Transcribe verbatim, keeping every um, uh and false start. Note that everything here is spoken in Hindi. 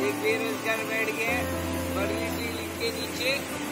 एक बेरोजगार बैठ गया बड़ी सी लिंक के नीचे।